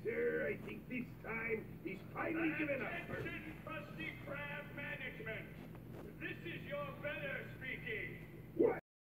Sir, I think this time he's finally given up. Attention, Krusty Krab management. This is your better